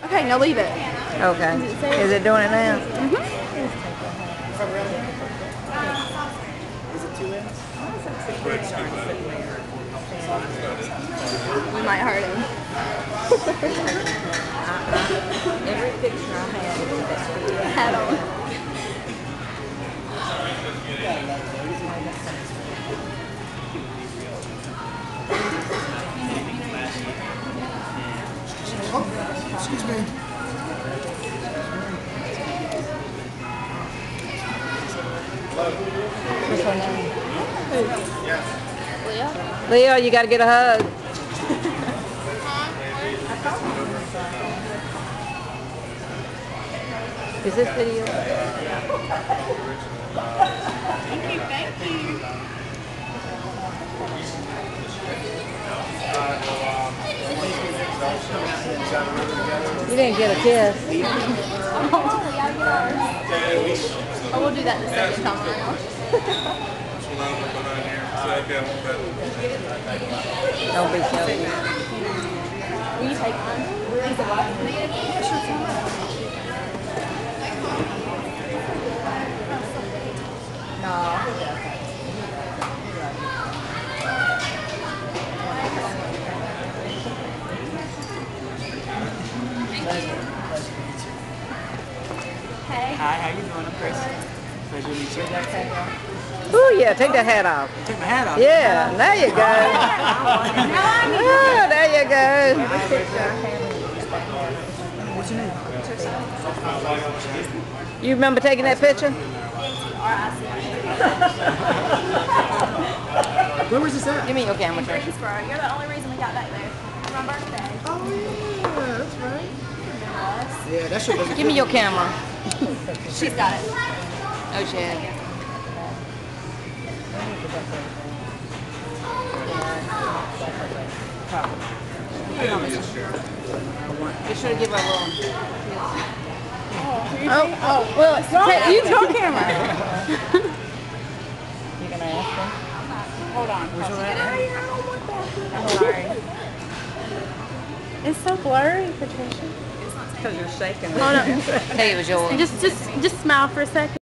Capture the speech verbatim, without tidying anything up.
Okay, now leave it. Okay. Is it doing it now? Mm-hmm. Is it two ends? We might hurt him. Every picture I have is the best. Hat on. Oh, excuse me. What's her name? Leah? Leo, you got to get a hug. Is this video? Thank you, thank you. You didn't get a kiss. Oh, we gotta get ours. Oh, we'll do that in the second time around. Don't be selfish. Will you take mine? Is it what? No. Hey. Hi, how you doing? I'm Chris. Pleasure to meet you. Oh yeah, take that hat off. Take my hat off. Yeah, there you go. Oh, there you go. What's your name? You remember taking that picture? Where was this at? Give me your camera, Trish. Greensboro. You're the only reason we got back there. For my birthday. Oh yeah, that's right. Yeah, that shit doesn't Give me your camera. She's got it. Oh, shit. Be sure to give her a little. Oh, oh, well, take, use your camera. You gonna ask her? Hold on. Where's your hat? I'm sorry. It's so blurry, Patricia. Because you're shaking. Hold on. Hey, it was yours. Just, just, just smile for a second.